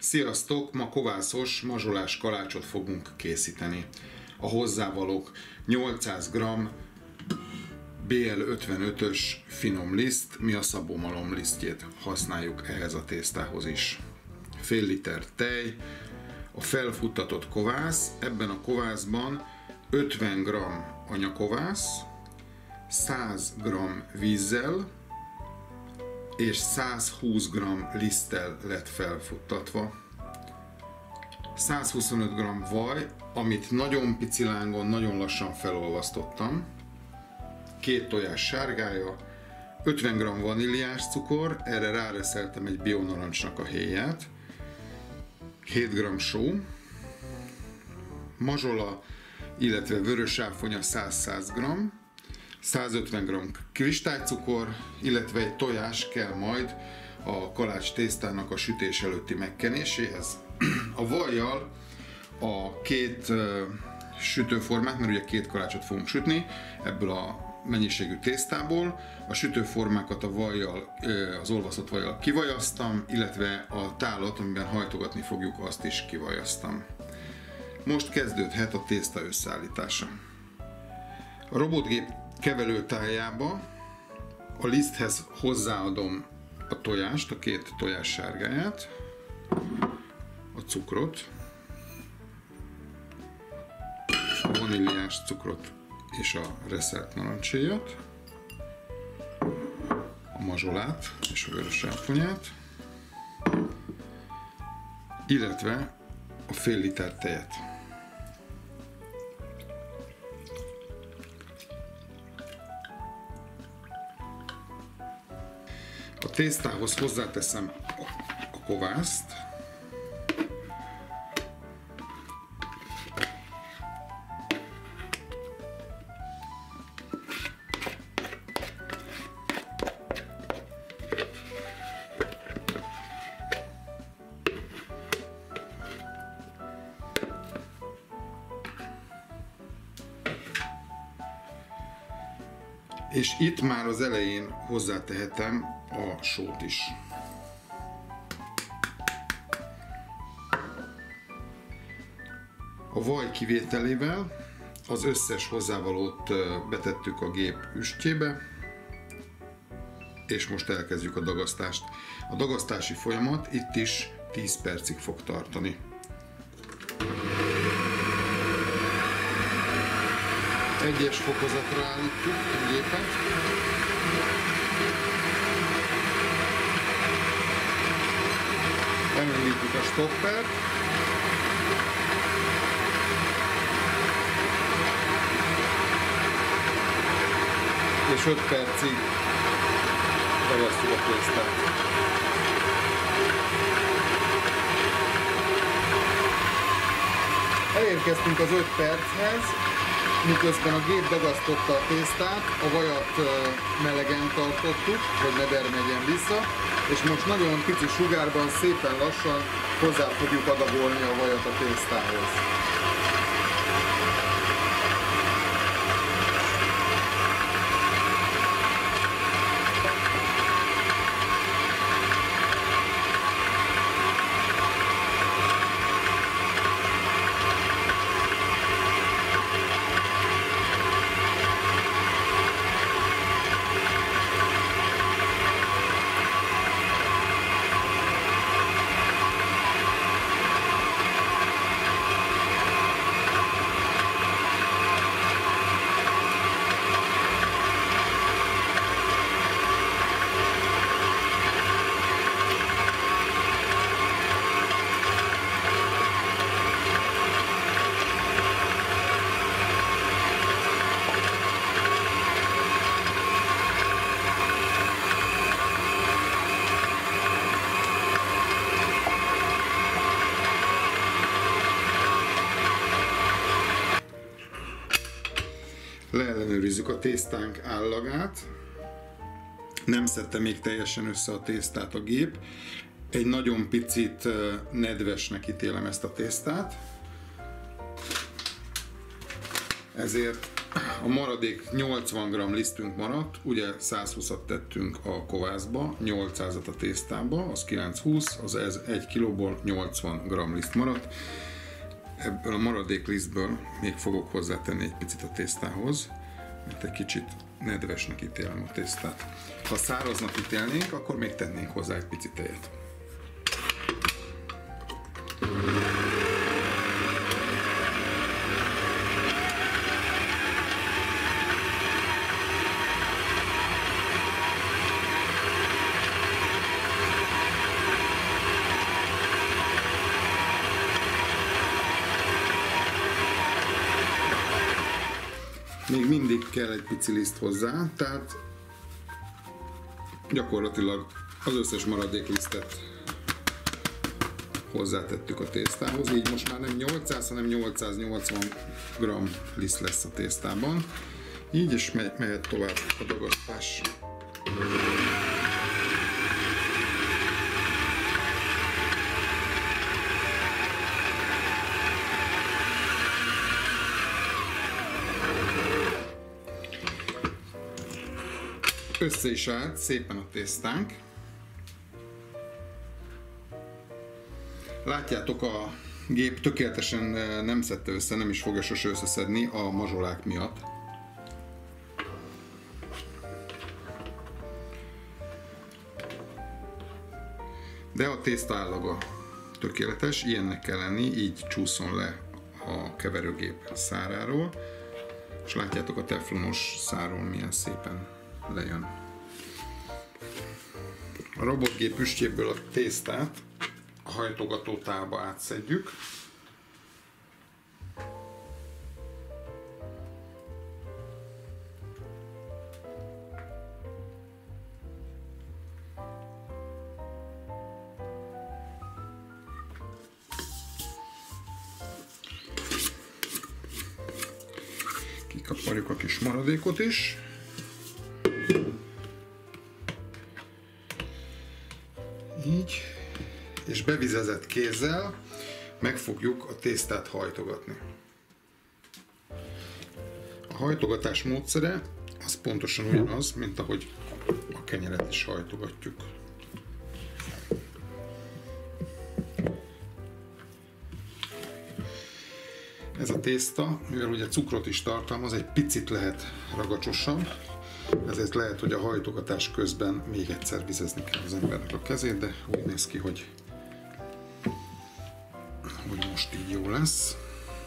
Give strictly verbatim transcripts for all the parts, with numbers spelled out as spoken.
Sziasztok! Ma kovászos mazsolás kalácsot fogunk készíteni. A hozzávalók: nyolcszáz gramm bé el ötvenötös finom liszt, mi a szabómalom lisztjét használjuk ehhez a tésztához is. Fél liter tej, a felfuttatott kovász, ebben a kovászban ötven gramm anyakovász, száz gramm vízzel és százhúsz gramm liszttel lett felfuttatva. százhuszonöt gramm vaj, amit nagyon pici lángon, nagyon lassan felolvasztottam. Két tojás sárgája, ötven gramm vaníliás cukor, erre ráreszeltem egy bionarancsnak a héját, hét gramm só, mazsola, illetve vörös áfonya száz gramm, százötven gramm kristálycukor, illetve egy tojás kell majd a kalács tésztának a sütés előtti megkenéséhez. A vajjal a két uh, sütőformát, mert ugye két kalácsot fogunk sütni ebből a mennyiségű tésztából, a sütőformákat a vajjal, uh, az olvaszott vajjal kivajaztam, illetve a tálat, amiben hajtogatni fogjuk, azt is kivajaztam. Most kezdődhet a tészta összeállítása. A robotgép keverőtájába a liszthez hozzáadom a tojást, a két tojás sárgáját, a cukrot, a vaníliás cukrot és a reszelt narancshéjat, a mazsolát és a vörös áfonyát, illetve a fél liter tejet. A tésztához hozzáteszem a kovászt, és itt már az elején hozzátehetem a sót is. A vaj kivételével az összes hozzávalót betettük a gép üstjébe, és most elkezdjük a dagasztást. A dagasztási folyamat itt is tíz percig fog tartani. Egyes fokozatra állítjuk a gépet. Említjük a stoppert. És öt percig dagasztjuk a tésztát. Elérkeztünk az öt perchez, miközben a gép dagasztotta a tésztát, a vajat melegen tartottuk, hogy ne dermedjen vissza, és most nagyon pici sugárban szépen lassan hozzá fogjuk adagolni a vajat a tésztához. Leellenőrizzük a tésztánk állagát. Nem szedte még teljesen össze a tésztát a gép. Egy nagyon picit nedvesnek ítélem ezt a tésztát. Ezért A maradék nyolcvan gramm lisztünk maradt, ugye százhúszat tettünk a kovászba, nyolcszázat a tésztába, az kilencszázhúsz, az ez egy kilóból nyolcvan gramm liszt maradt. Ebből a maradék lisztből még fogok hozzátenni egy picit a tésztához, mert egy kicsit nedvesnek ítélem a tésztát. Ha száraznak ítélnénk, akkor még tennénk hozzá egy picit tejet. Még mindig kell egy pici liszt hozzá, tehát gyakorlatilag az összes maradék lisztet hozzátettük a tésztához, így most már nem nyolcszáz, hanem nyolcszáznyolcvan gramm liszt lesz a tésztában. Így is mehet tovább a dagasztás. Össze is állt szépen a tésztánk. Látjátok, a gép tökéletesen nem szedte össze, nem is fogja sose összeszedni a mazsolák miatt. De a tészta állaga tökéletes, ilyennek kell lenni, így csúszson le a keverőgép száráról. És látjátok, a teflonos száról milyen szépen lejön. A robotgép üstjéből a tésztát a hajtogató tálba átszedjük. Kikaparjuk a kis maradékot is. Így, és bevizezett kézzel meg fogjuk a tésztát hajtogatni. A hajtogatás módszere az pontosan ugyanaz, mint ahogy a kenyeret is hajtogatjuk. Ez a tészta, mivel ugye cukrot is tartalmaz, egy picit lehet ragacsosabb, ezért lehet, hogy a hajtogatás közben még egyszer vizezni kell az embernek a kezét, de úgy néz ki, hogy, hogy most így jó lesz.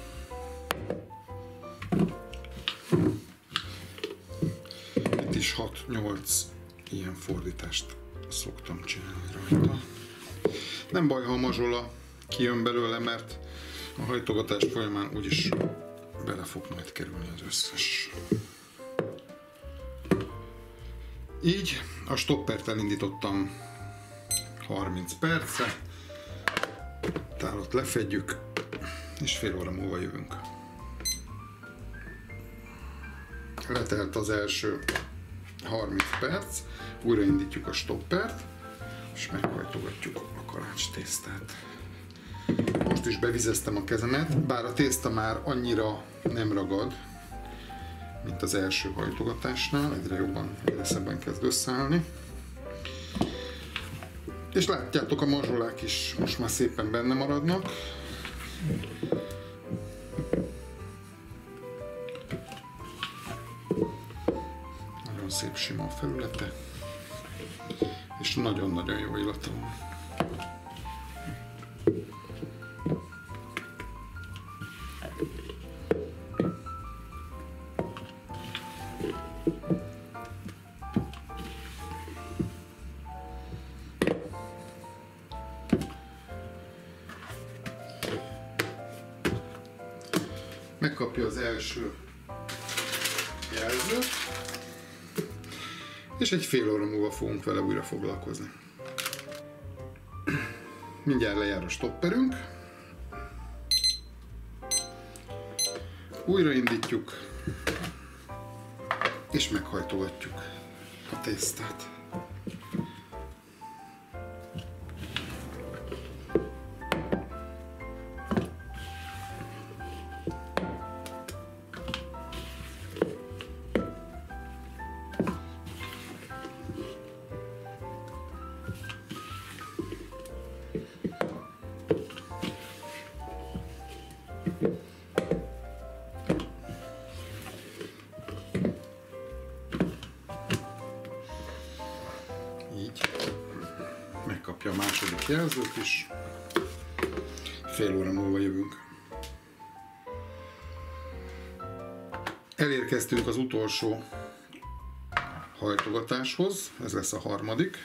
Itt is hat-nyolc ilyen fordítást szoktam csinálni rajta. Nem baj, ha a mazsola kijön belőle, mert a hajtogatás folyamán úgyis bele fog majd kerülni az összes. Így a stoppert elindítottam harminc perce, tálot lefedjük, és fél óra múlva jövünk. Letelt az első harminc perc, újraindítjuk a stoppert, és meghajtogatjuk a kalács tésztát. Most is bevizeztem a kezemet, bár a tészta már annyira nem ragad, mint az első hajtogatásnál, egyre jobban, egyre szebben kezd összeállni. És látjátok, a mazsolák is most már szépen benne maradnak. Nagyon szép sima a felülete, és nagyon-nagyon jó illata van. Megkapja az első jelzőt, és egy fél óra múlva fogunk vele újra foglalkozni. Mindjárt lejár a stopperünk. Újraindítjuk, és meghajtogatjuk a tésztát. jelzőt is. Fél óra múlva jövünk. Elérkeztünk az utolsó hajtogatáshoz, ez lesz a harmadik.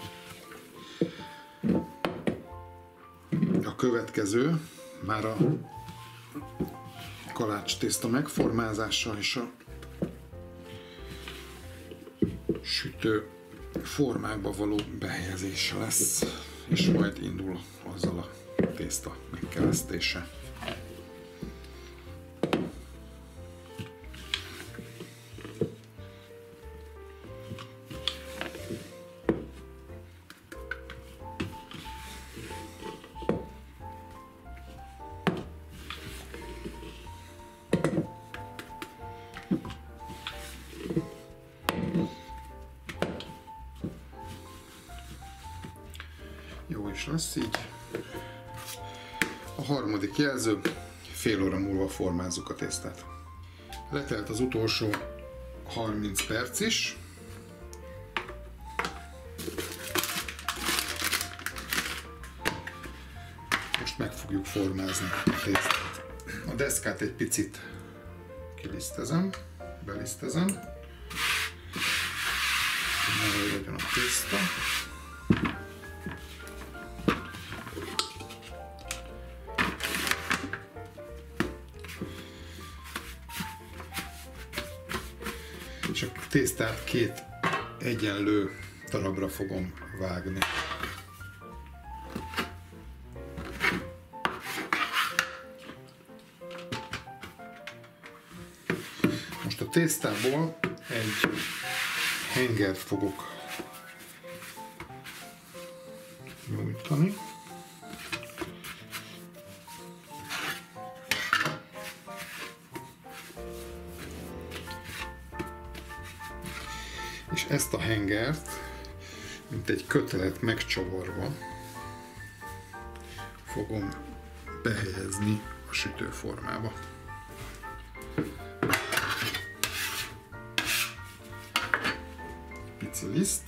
A következő már a kalács tészta megformázása és a sütő formákba való behelyezése lesz, és majd indul azzal a tészta megkeresztése. Jó is lesz így. A harmadik jelző, fél óra múlva formázzuk a tésztát. Letelt az utolsó harminc perc is. Most meg fogjuk formázni a tésztát. A deszkát egy picit kilisztezem, belisztezem. Ne legyen a tészta. És a tésztát két egyenlő darabra fogom vágni. Most a tésztából egy hengert fogok nyújtani. És ezt a hengert, mint egy kötelet megcsavarva, fogom behelyezni a sütőformába. Pici liszt.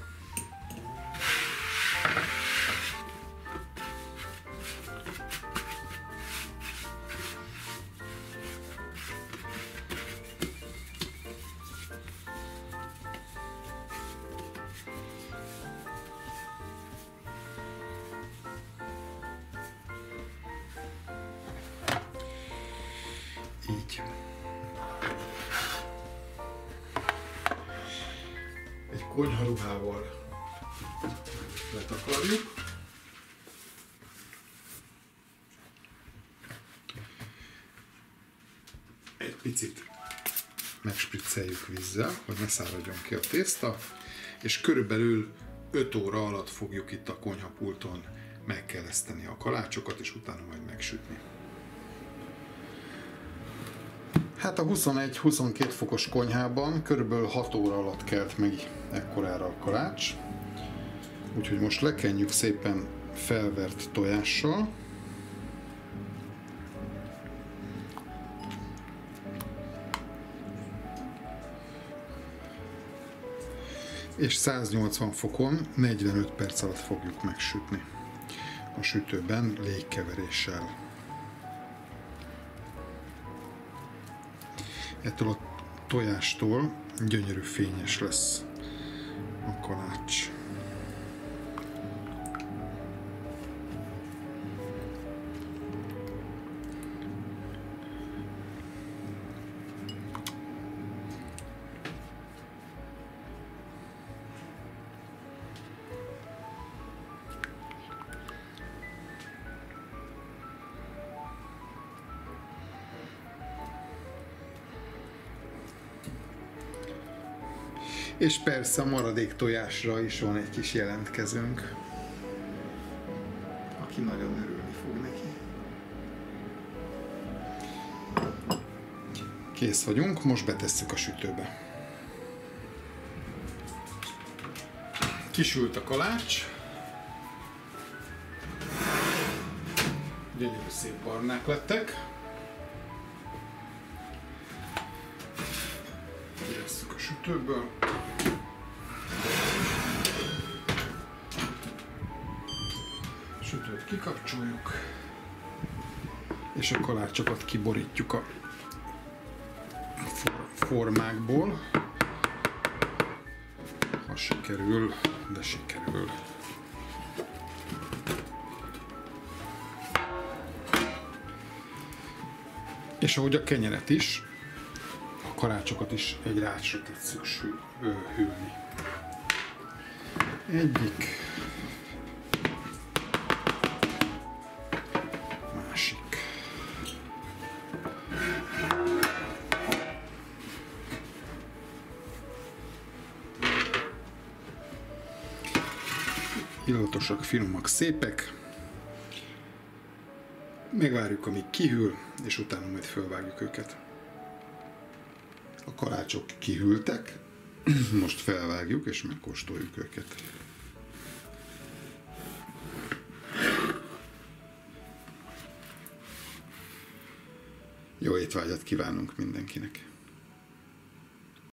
Így. Egy konyharuhával letakarjuk. Egy picit megspricceljük vízzel, hogy ne száradjon ki a tészta, és körülbelül öt óra alatt fogjuk itt a konyhapulton megkereszteni a kalácsokat, és utána majd megsütni. Hát a huszonegy-huszonkettő fokos konyhában körülbelül hat óra alatt kelt meg ekkorára a kalács. Úgyhogy most lekenjük szépen felvert tojással. És száznyolcvan fokon negyvenöt perc alatt fogjuk megsütni a sütőben légkeveréssel. Ettől a tojástól gyönyörű fényes lesz a kalács. És persze a maradék tojásra is van egy kis jelentkezőnk, aki nagyon örülni fog neki. Kész vagyunk, most betesszük a sütőbe. Kisült a kalács. Gyönyörű szép barnák lettek. Kivesszük a sütőből. sütőt kikapcsoljuk, és a kalácsokat kiborítjuk a formákból, ha sikerül, de sikerül. És ahogy a kenyeret is, a kalácsokat is egy rácsra tesszük hűlni. Egyik, másik. Illatosak, finomak, szépek. Megvárjuk, amíg kihűl, és utána majd felvágjuk őket. A kalácsok kihűltek, most felvágjuk, és megkóstoljuk őket. Jó étvágyat kívánunk mindenkinek!